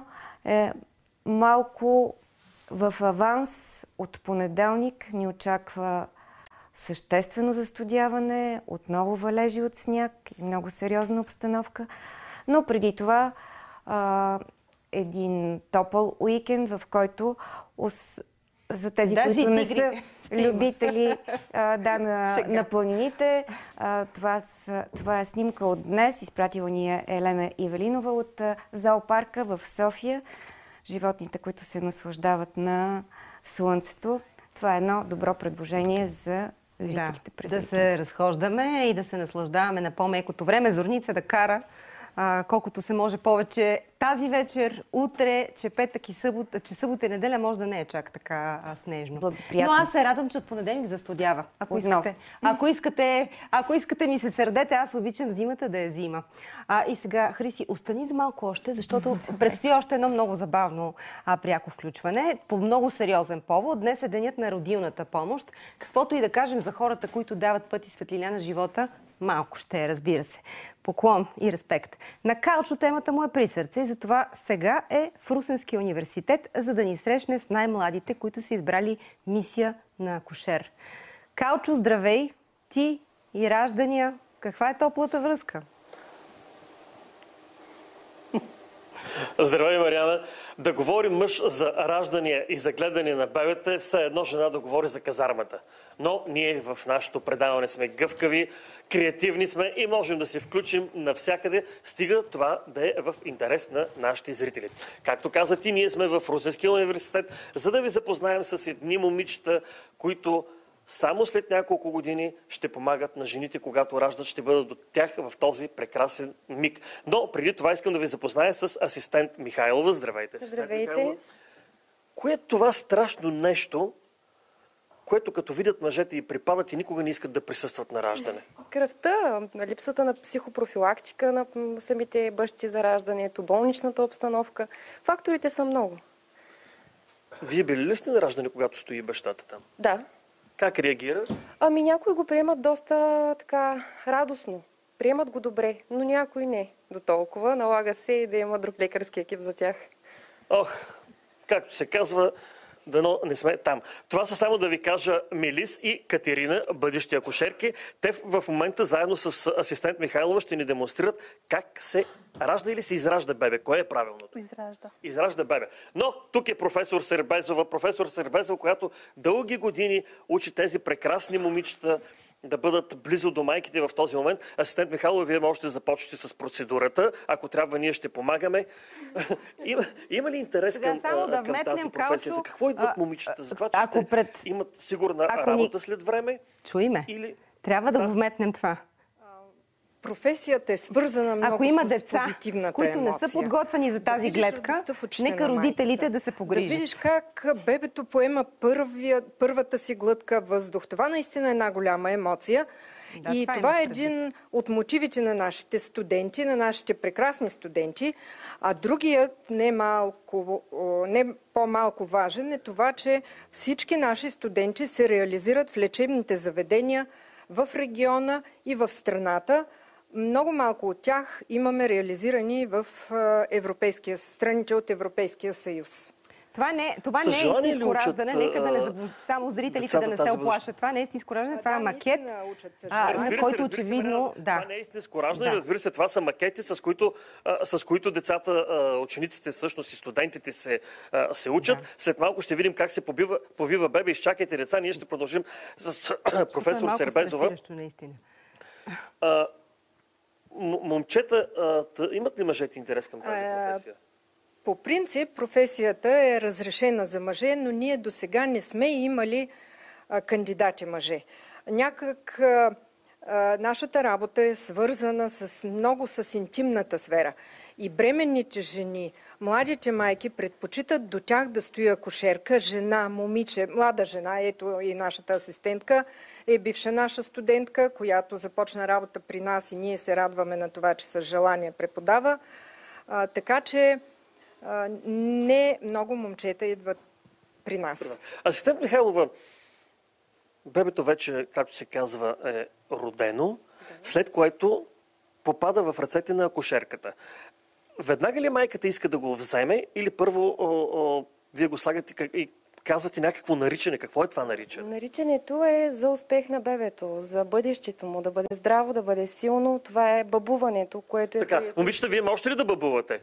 малко в аванс от понеделник ни очаква съществено застудяване, отново валежи от сняг и много сериозна обстановка. Но преди това един топъл уикенд, в който за тези, които не са любители на планините, това е снимка от днес. Изпратила ни е Елена Ивелинова от зоопарка в София. Животните, които се наслаждават на слънцето. Това е едно добро предложение за зрителите през да се разхождаме и да се наслаждаваме на по-мекото време. Зорница да кара колкото се може повече тази вечер, утре, че петък и събота, че събота и неделя може да не е чак така снежно. Но аз се радвам, че от понеделник застудява. Ако искате ми се сърдете, аз обичам зимата да е зима. И сега, Хриси, остани за малко още, защото предстои още едно много забавно пряко включване. По много сериозен повод. Днес е денят на родилната помощ. Каквото и да кажем за хората, които дават път и светлина на живота, малко ще е, разбира се. Поклон и респект. На Калчо темата му е при сърце и затова сега е в Русенския университет, за да ни срещне с най-младите, които са избрали мисия на акушер. Калчо, здравей! Ти и раждания, Каква е топлата връзка? Здравей, Мариана. Да говори мъж за раждания и за гледане на бебета е все едно жена да говори за казармата. Но ние в нашето предаване сме гъвкави, креативни сме и можем да се включим навсякъде, стига това да е в интерес на нашите зрители. Както каза ти, ние сме в Русенския университет, за да ви запознаем с едни момичета, които само след няколко години ще помагат на жените, когато раждат, ще бъдат до тях в този прекрасен миг. Но преди това искам да ви запозная с асистент Михайлова. Здравейте. Здравейте. Кое е това страшно нещо, което като видят мъжете и припадат и никога не искат да присъстват на раждане? Кръвта, липсата на психопрофилактика на самите бащи за раждането, болничната обстановка. Факторите са много. Вие били ли сте на раждане, когато стои бащата там? Да. Как реагира? Ами някои го приемат доста така радостно. Приемат го добре, но някои не до толкова. Налага се и да има друг лекарски екип за тях. Ох, както се казва, дано не сме там. Това са само да ви кажа Мелис и Катерина, бъдещи акушерки. Те в момента заедно с асистент Михайлова ще ни демонстрират как се ражда или се изражда бебе. Кое е правилното? Изражда. Изражда бебе. Но тук е професор Сербезова, която дълги години учи тези прекрасни момичета да бъдат близо до майките в този момент. Асистент Михайлова, вие можете да започнете с процедурата. Ако трябва, ние ще помагаме. Има ли интерес към тази професия? За какво идват момичета? За това, че имат сигурна работа след време? Чуй ме. Трябва да го вметнем това. Професията е свързана много Ако има с деца, позитивната които емоция. не са подготвени за тази гледка, нека родителите да се погрижат. Да видиш как бебето поема първата си глътка въздух. Това наистина е една голяма емоция. Да, и това е един от мотивите на нашите студенти, на нашите прекрасни студенти. А другият, не по-малко важен, е това, че всички наши студенти се реализират в лечебните заведения в региона и в страната. Много малко от тях имаме реализирани в страните от Европейския съюз. Това не е истинско раждане, нека да не само зрителите да не се оплашат. Това не е истинско раждане, това е макет, на който очевидно... Това не е истинско раждане, разбира се, това са макети, с които децата, учениците всъщност и студентите се учат. След малко ще видим как се повива бебе. Изчакайте, деца, ние ще продължим с професор Сербезова. Момчета, имат ли мъжете интерес към тази професия? По принцип, професията е разрешена за мъже, но ние до сега не сме имали кандидати мъже. Някак нашата работа е свързана много с интимната сфера. И бременните жени, младите майки предпочитат до тях да стои акушерка, жена, момиче, млада жена. Ето и нашата асистентка е бивша наша студентка, която започна работа при нас и ние се радваме на това, че с желание преподава. Така че не много момчета идват при нас. Асистент Михайлова, бебето вече, както се казва, е родено, след което попада в ръцете на акушерката. Веднага ли майката иска да го вземе или първо вие го слагате и казвате някакво наричане? Какво е това наричане? Наричането е за успех на бебето, за бъдещето му, да бъде здраво, да бъде силно. Това е бъбуването, което е... Така, момичета, вие можете ли да бъбувате?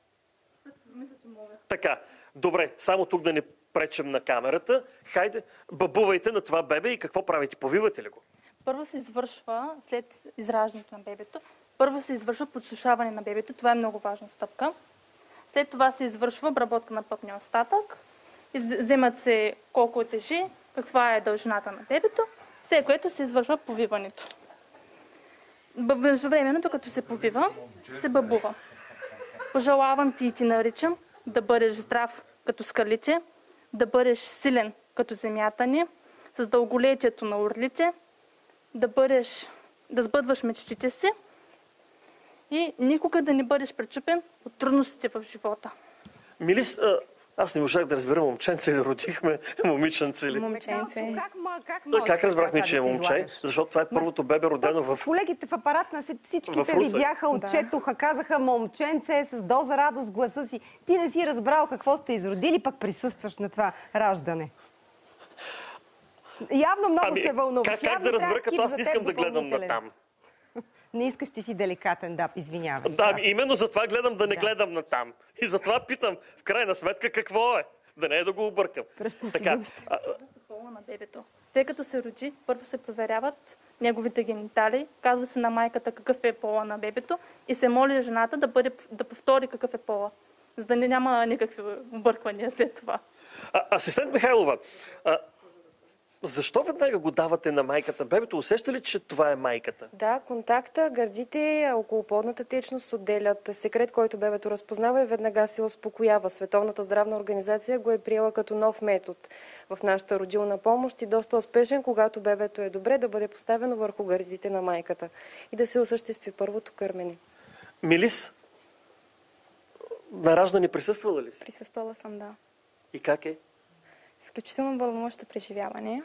Така, добре, само тук да не пречем на камерата. Хайде, бъбувайте на това бебе и какво правите? Повивате ли го? Първо се извършва, след израждането на бебето, първо се извършва подсушаване на бебето. Това е много важна стъпка. След това се извършва обработка на пъпния остатък. Вземат се колко тежи, каква е дължината на бебето, след което се извършва повиването. Междувременно, докато се повива, се бъбува. Пожелавам ти и ти наричам да бъдеш здрав като скалите, да бъдеш силен като земята ни, с дълголетието на орлите, да сбъдваш мечтите си и никога да не бъдеш пречупен от трудностите в живота. Милис, аз не можах да разбера момченце или родихме момиченце ли? Момченце. Как разбрахме, че е момче? Защото това е първото бебе родено в... Колегите в апарат на всичките видяха, отчетоха, казаха момченце с доза радост в гласа си. Ти не си разбрал какво сте изродили, пък присъстваш на това раждане. Явно много се вълнуваш. Как да разбера, като аз не искам да гледам на там? Не искаш ти си деликатен, да, извинявай. Да, именно затова гледам да не гледам на там. И затова питам, в крайна сметка, какво е? Да не е да го объркам. Пръщам така, си думите. Пола на бебето. След като се роди, първо се проверяват неговите генитали, казва се на майката какъв е пола на бебето и се моли жената да повтори какъв е пола, за да няма никакви обърквания след това. Асистент Михайлова, защо веднага го давате на майката? Бебето усеща ли, че това е майката? Да, контакта, гърдите, около плодната течност отделят секрет, който бебето разпознава и веднага се успокоява. Световната здравна организация го е приела като нов метод в нашата родилна помощ и доста успешен, когато бебето е добре, да бъде поставено върху гърдите на майката и да се осъществи първото кърмене. Милис, на раждане присъствала ли си? Присъствала съм, да. И как е? Изключително бълнуващо преживяване.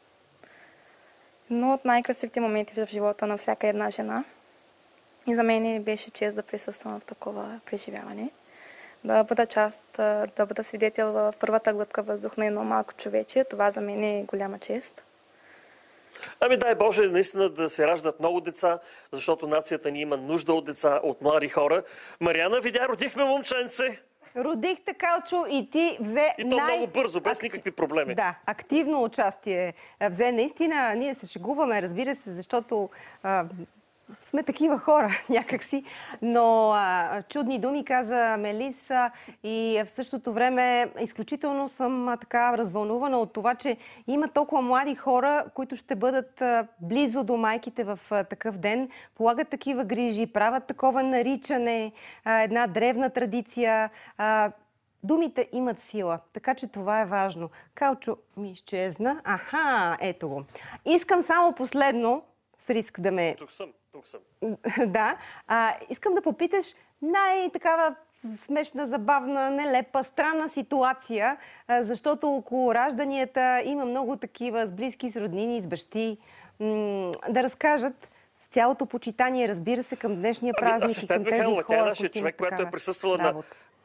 Но от най-красивите моменти в живота на всяка една жена. И за мен беше чест да присъствам в такова преживяване. Да бъда част, да бъда свидетел в първата глътка въздух на едно малко човече. Това за мен е голяма чест. Ами дай Боже, наистина да се раждат много деца, защото нацията ни има нужда от деца, от млади хора. Мариана, видя, родихме момченце. Родихте, Калчо, и ти взе И то много бързо, без никакви проблеми. Да, активно участие взе. Наистина, ние се шегуваме, разбира се, защото сме такива хора някакси. Но чудни думи каза Мелиса и в същото време изключително съм така развълнувана от това, че има толкова млади хора, които ще бъдат близо до майките в такъв ден, полагат такива грижи, правят такова наричане, една древна традиция. Думите имат сила, така че това е важно. Калчо ми изчезна. Аха, ето го. Искам само последно, с риск да ме... Тук съм. Да. Искам да попиташ най-такава смешна, забавна, нелепа, странна ситуация, защото около ражданията има много такива с близки, с роднини, с бащи. Да разкажат с цялото почитание, разбира се, към днешния празник и към тези хора, тя е нашия човек, която е присъствала на...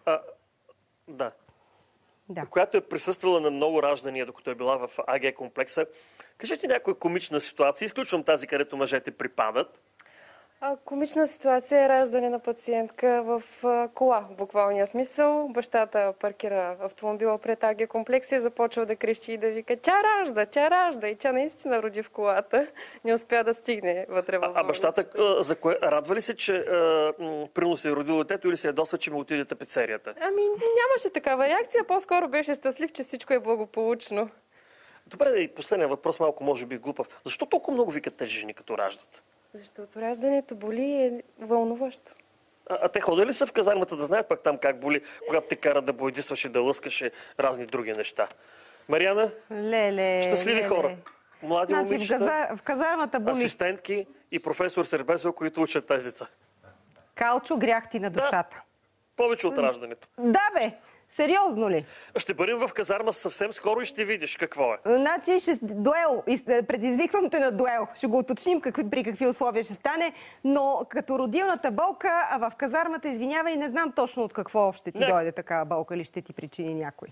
Да. Която е присъствала на много раждания, докато е била в АГ комплекса. Кажете някоя комична ситуация. Изключвам тази, където мъжете припадат. Комична ситуация е раждане на пациентка в кола, в буквалния смисъл. Бащата паркира автомобила пред АГ комплекса и започва да крещи и да вика: тя ражда! И тя наистина роди в колата. Не успя да стигне вътре в А бащата за кое? Радва ли се, че принос се е родило детето или се ядосва, че му отиде тапецерията? Ами нямаше такава реакция. По-скоро беше щастлив, че всичко е благополучно. Добре, и последния въпрос, малко може би глупав. Защо толкова много викат тези жени, като раждат? Защото раждането боли и е вълнуващо. А те ходили ли са в казармата да знаят пак там как боли, когато те кара да бойдисваш и да лъскаш разни други неща? Мариана? Щастливи хора. Млади момичета, в казармата боли. Асистентки и професор Сербезо, които учат тези деца. Калчо, грях ти на душата. Да, повече от раждането. Да, бе! Сериозно ли? Ще бъдем в казарма съвсем скоро и ще видиш какво е. Значи дуел. Предизвиквам те на дуел. Ще го уточним при какви условия ще стане. Но като родилната болка, а в казармата, извинявай, не знам точно от какво ще ти дойде такава болка или ще ти причини някой.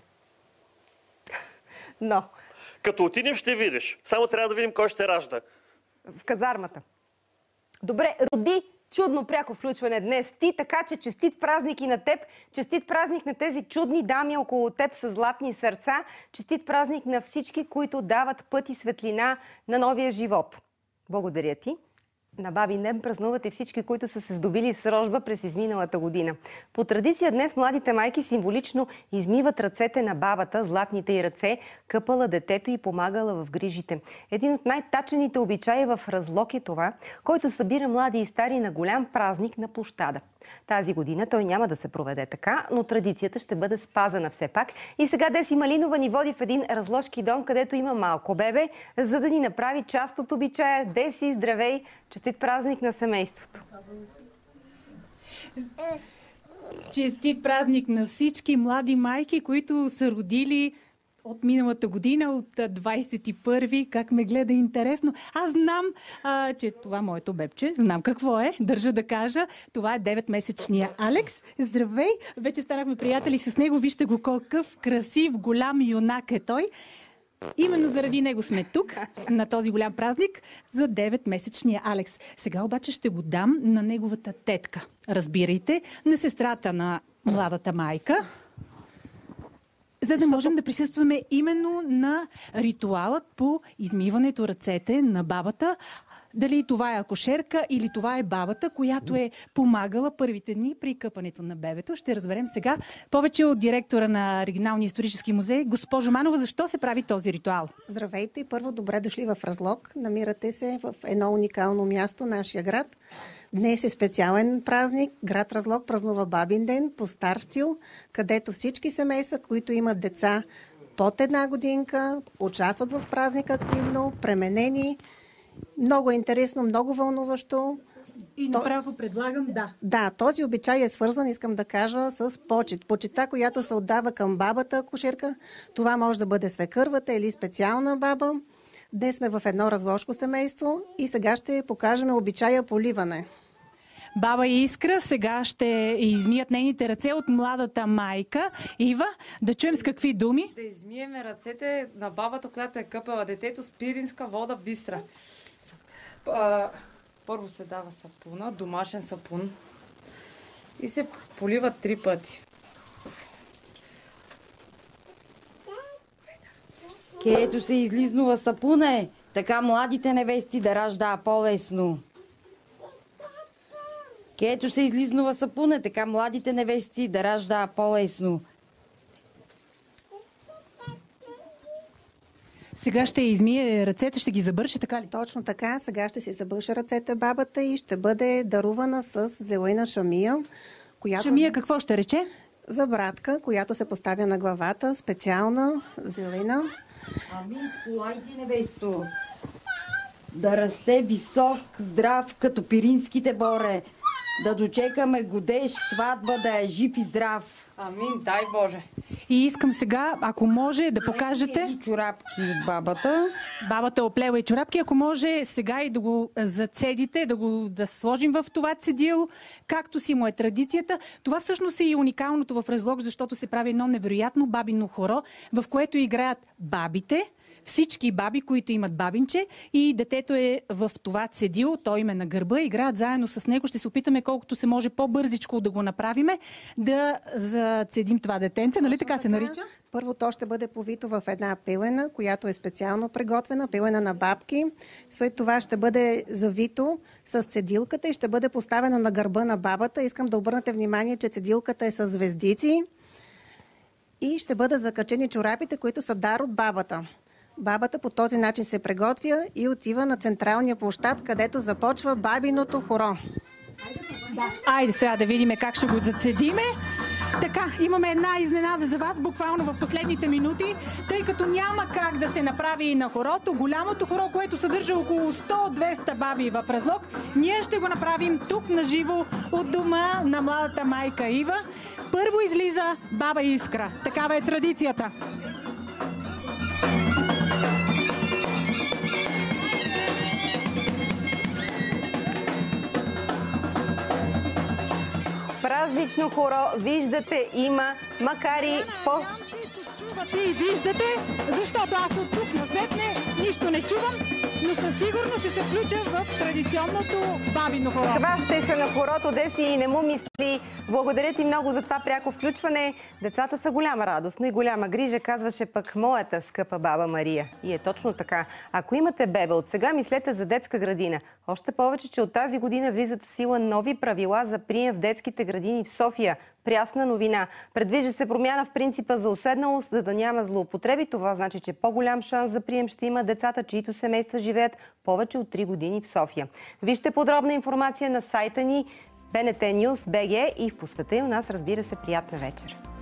Но... Като отидем ще видиш. Само трябва да видим кой ще ражда. В казармата. Добре, роди. Чудно пряко включване днес ти, така че честит празник и на теб, честит празник на тези чудни дами около теб с златни сърца, честит празник на всички, които дават път и светлина на новия живот. Благодаря ти. На Бабин ден празнуват и всички, които са се здобили с рожба през изминалата година. По традиция днес младите майки символично измиват ръцете на бабата, златните й ръце, къпала детето и помагала в грижите. Един от най-тачените обичаи в Разлог е това, който събира млади и стари на голям празник на площада. Тази година той няма да се проведе така, но традицията ще бъде спазена все пак. И сега Деси Малинова ни води в един разложки дом, където има малко бебе, за да ни направи част от обичая. Деси, здравей! Честит празник на семейството! Честит празник на всички млади майки, които са родили от миналата година, от 21-ви, как ме гледа интересно. Аз знам, че това е моето бебче. Знам какво е, държа да кажа. Това е 9-месечния Алекс. Здравей! Вече станахме приятели с него. Вижте го колкъв красив, голям юнак е той. Именно заради него сме тук, на този голям празник, за 9-месечния Алекс. Сега обаче ще го дам на неговата тетка. Разбирайте, на сестрата на младата майка, за да можем да присъстваме именно на ритуалът по измиването ръцете на бабата. Дали това е акушерка или това е бабата, която е помагала първите дни при къпането на бебето. Ще разберем сега повече от директора на Регионалния исторически музей. Госпожо Манова, защо се прави този ритуал? Здравейте! Първо, добре дошли в Разлог. Намирате се в едно уникално място, нашия град. Днес е специален празник. Град Разлог празнува Бабин ден по стар стил, където всички семейства, които имат деца под 1 годинка, участват в празника активно, пременени. Много е интересно, много вълнуващо. И направо предлагам Да, този обичай е свързан, искам да кажа, с почет. Почета, която се отдава към бабата акушерка. Това може да бъде свекървата или специална баба. Днес сме в едно разложко семейство и сега ще покажем обичая поливане. Баба Искра сега ще измият нейните ръце от младата майка. Ива, да чуем с какви думи? Да измиеме ръцете на бабата, която е къпела детето с пиринска вода бистра. Първо се дава сапуна, домашен сапун и се полива 3 пъти. Където се излизнува сапуна, така младите невести да ражда по-лесно. Където се излизнува сапуна, така младите невести да ражда по-лесно. Сега ще измие ръцете, ще ги забърше, така ли? Точно така. Сега ще си забърше ръцете бабата и ще бъде дарувана с зелена шамия. Която... Шамия какво ще рече? Забратка, която се поставя на главата, специална, зелена. Амин, полайте невесто. Да расте висок, здрав, като пиринските боре. Да дочекаме годеж, сватба, да е жив и здрав. Амин, дай Боже. И искам сега, ако може, да покажете... И чорапки от бабата. Бабата оплела и чорапки. Ако може сега и да го зацедите, да сложим в това цедило, както си му е традицията. Това всъщност е и уникалното в Разлог, защото се прави едно невероятно бабино хоро, в което играят бабите, всички баби, които имат бабинче, и детето е в това цедило, той им е на гърба, играят заедно с него. Ще се опитаме колкото се може по-бързичко да го направиме, да зацедим това детенце. Нали така се нарича? Първо то ще бъде повито в една пилена, която е специално приготвена, пилена на бабки. След това ще бъде завито с цедилката и ще бъде поставено на гърба на бабата. Искам да обърнете внимание, че цедилката е с звездици и ще бъдат закачени чорапите, които са дар от бабата. Бабата по този начин се приготвя и отива на централния площад, където започва бабиното хоро. Айде сега да видим как ще го зацедиме. Така, имаме една изненада за вас, буквално в последните минути, тъй като няма как да се направи на хорото, голямото хоро, което съдържа около 100-200 баби в Разлог, ние ще го направим тук на живо от дома на младата майка Ива. Първо излиза баба Искра. Такава е традицията. Празнично хоро, виждате, има, макар и в по... Чувате и виждате, защото аз от тук насетне нищо не чувам, но със сигурност ще се включа в традиционното бабино хоро. Хващай се на хорото, деси, и не му мисли. Благодаря ти много за това пряко включване. Децата са голяма радост, но и голяма грижа, казваше пък моята скъпа баба Мария. И е точно така. Ако имате бебе, от сега мислете за детска градина. Още повече, че от тази година влизат в сила нови правила за прием в детските градини в София. Прясна новина. Предвижда се промяна в принципа за уседналост, за да няма злоупотреби. Това значи, че по-голям шанс за прием ще има децата, чието семейства живеят повече от 3 години в София. Вижте подробна информация на сайта ни BNT News BG и в посвета и у нас, разбира се, приятна вечер.